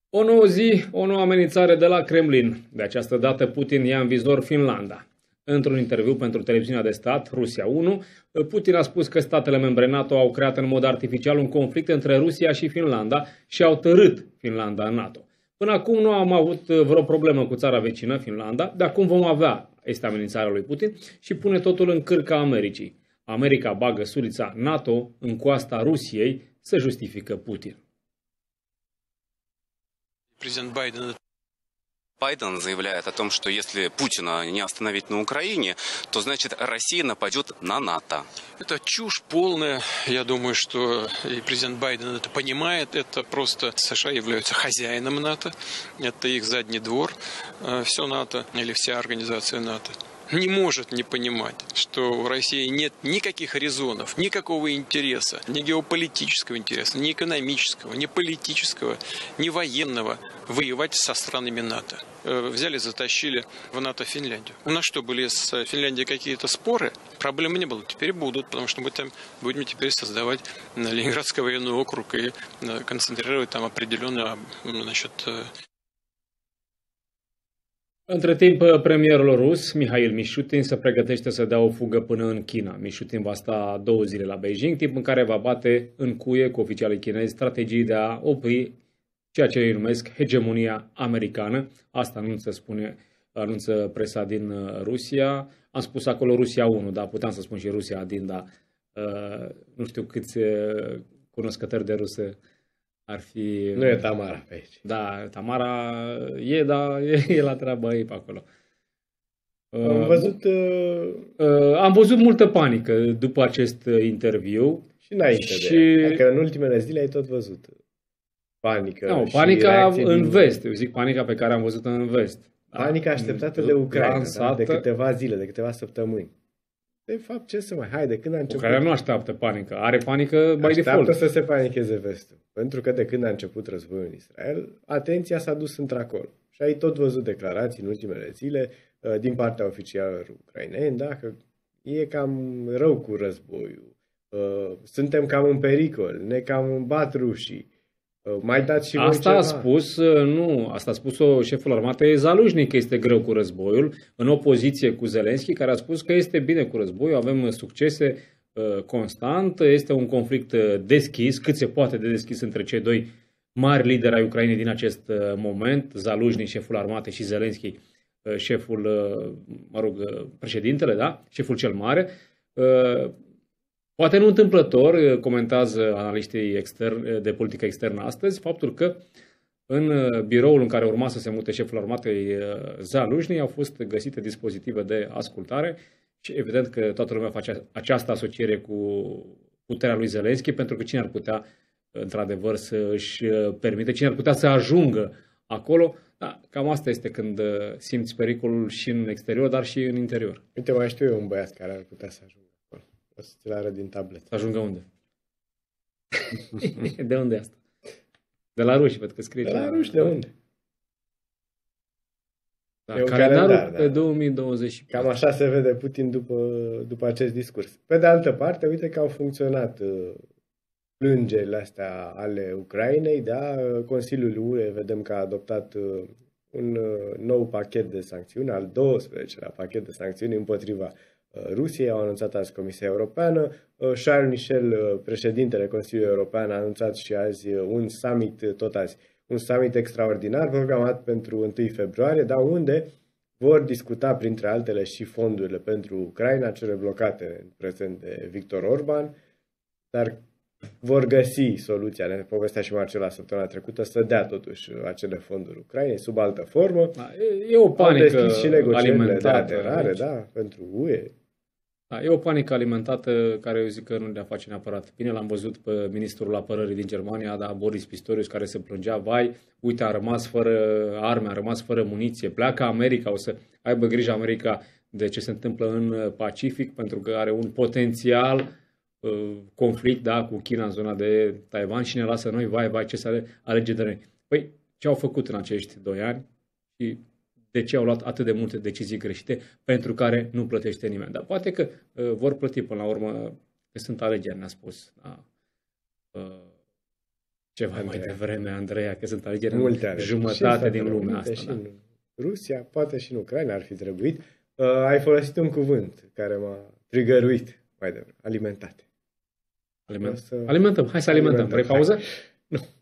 O nouă zi, o nouă amenințare de la Kremlin. De această dată Putin ia în vizor Finlanda. Într-un interviu pentru televiziunea de stat, Rusia 1, Putin a spus că statele membre NATO au creat în mod artificial un conflict între Rusia și Finlanda și au tărât Finlanda în NATO. Până acum nu am avut vreo problemă cu țara vecină, Finlanda, de acum vom avea, este amenințarea lui Putin, și pune totul în cârca Americii. America bagă sulița NATO în coasta Rusiei, să justifică Putin. Президент Байден заявляет о том, что если Путина не остановить на Украине, то значит Россия нападет на НАТО. Это чушь полная. Я думаю, что и президент Байден это понимает. Это просто США являются хозяином НАТО. Это их задний двор. Все НАТО или вся организация НАТО не может не понимать, что у России нет никаких резонов, никакого интереса, ни геополитического интереса, ни экономического, ни политического, ни военного воевать со странами НАТО. Взяли, затащили в НАТО Финляндию. У нас что, были с Финляндией какие-то споры? Проблем не было. Теперь будут, потому что мы там будем теперь создавать Ленинградский военный округ и концентрировать там определенно, значит. Între timp, premierul rus, Mihail Mișutin, se pregătește să dea o fugă până în China. Mișutin va sta 2 zile la Beijing, timp în care va bate în cuie cu oficialii chinezi strategii de a opri ceea ce îi numesc hegemonia americană. Asta anunță presa din Rusia. Am spus acolo Rusia 1, dar puteam să spun și Rusia din, dar nu știu câți cunoscători de rusă ar fi... Nu e Tamara pe aici. Da, Tamara e, dar e la treabă ei pe acolo. Am văzut multă panică după acest interviu. Și înainte de... Adică în ultimele zile ai tot văzut panică. Nu, panica în vest. Eu zic panica pe care am văzut-o în vest. Panica așteptată de Ucraina, da? De câteva zile, de câteva săptămâni. De fapt, ce să mai... Haide, când a început... Ucraina nu așteaptă panică. Are panică by default. Așteaptă să se panicheze vestul. Pentru că de când a început războiul în Israel, atenția s-a dus într-acolo. Și ai tot văzut declarații în ultimele zile din partea oficialilor ucraineni, da? Că e cam rău cu războiul. Suntem cam în pericol, ne cam bat rușii. Mai dați și voi asta ceva? A spus, nu, asta a spus-o șeful armatei Zaluzhny, că este greu cu războiul, în opoziție cu Zelensky, care a spus că este bine cu războiul, avem succese constant, este un conflict deschis, cât se poate de deschis între cei doi mari lideri ai Ucrainei din acest moment, Zaluzhny, șeful armatei, și Zelensky, șeful, președintele, da? Șeful cel mare. Poate nu întâmplător, comentează analiștii de politică externă astăzi, faptul că în biroul în care urma să se mute șeful armatei Zaluzhny au fost găsite dispozitive de ascultare și evident că toată lumea face această asociere cu puterea lui Zelensky, pentru că cine ar putea într-adevăr să își permite, cine ar putea să ajungă acolo. Da, cam asta este când simți pericolul și în exterior, dar și în interior. Uite, mai știu eu un băiat care ar putea să ajungă. O să ți-l arăt din tablet. Să ajungă unde? De unde e asta? De la ruși, văd că scrie. De la ruși, de unde? Da, calendarul pe 2020. Cam așa se vede Putin după acest discurs. Pe de altă parte, uite că au funcționat plângerile astea ale Ucrainei, da? Consiliul UE, vedem că a adoptat un nou pachet de sancțiuni, al 12-lea pachet de sancțiuni împotriva Rusiei. Au anunțat azi Comisia Europeană. Charles Michel, președintele Consiliului European, a anunțat și azi un summit, tot azi, un summit extraordinar programat pentru 1 februarie, dar unde vor discuta, printre altele, și fondurile pentru Ucraina, cele blocate în prezent de Viktor Orban, dar vor găsi soluția, ne povestea și Marcela săptămâna trecută, să dea totuși acele fonduri Ucrainei sub altă formă. E o panică și negocierile de alimentată aderare, da, pentru UE. Da, e o panică alimentată care eu zic că nu le face neapărat bine. L-am văzut pe ministrul apărării din Germania, da, Boris Pistorius, care se plângea, vai, uite, a rămas fără arme, a rămas fără muniție, pleacă America, o să aibă grijă America de ce se întâmplă în Pacific, pentru că are un potențial conflict, da, cu China în zona de Taiwan și ne lasă noi, vai, ce să alege de noi. Păi, ce au făcut în acești 2 ani și de ce au luat atât de multe decizii greșite pentru care nu plătește nimeni. Dar poate că vor plăti până la urmă, că sunt alegeri, ne-a spus. Da. Ceva mai devreme, Andreea, că sunt alegeri multe în jumătate din lumea asta. Și în Rusia, poate și în Ucraina ar fi trebuit. Ai folosit un cuvânt care m-a trigăruit mai devreme. Alimentate. Alimentăm. Hai să alimentăm. Vrei pauză? Nu.